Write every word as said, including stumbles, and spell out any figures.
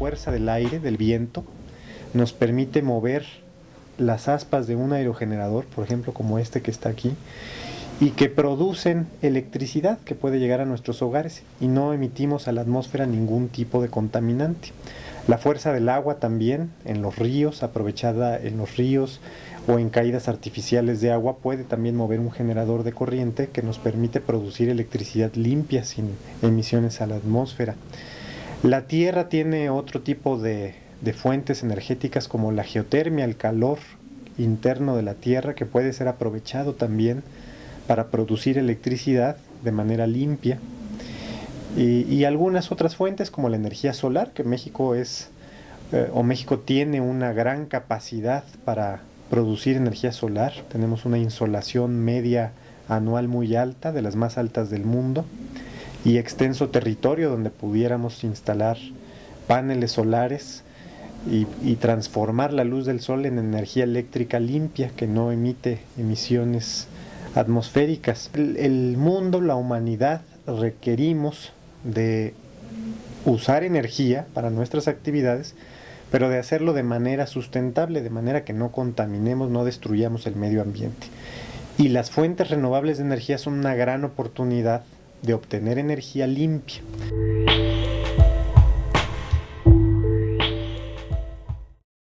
fuerza del aire, del viento, nos permite mover las aspas de un aerogenerador, por ejemplo como este que está aquí, y que producen electricidad que puede llegar a nuestros hogares y no emitimos a la atmósfera ningún tipo de contaminante. La fuerza del agua también en los ríos, aprovechada en los ríos o en caídas artificiales de agua, puede también mover un generador de corriente que nos permite producir electricidad limpia sin emisiones a la atmósfera. La Tierra tiene otro tipo de, de fuentes energéticas como la geotermia, el calor interno de la Tierra, que puede ser aprovechado también para producir electricidad de manera limpia. Y, y algunas otras fuentes como la energía solar, que México es eh, o México tiene una gran capacidad para producir energía solar. Tenemos una insolación media anual muy alta, de las más altas del mundo, y extenso territorio donde pudiéramos instalar paneles solares y, y transformar la luz del sol en energía eléctrica limpia que no emite emisiones atmosféricas. El, el mundo, la humanidad, requerimos de usar energía para nuestras actividades, pero de hacerlo de manera sustentable, de manera que no contaminemos, no destruyamos el medio ambiente. Y las fuentes renovables de energía son una gran oportunidad de obtener energía limpia.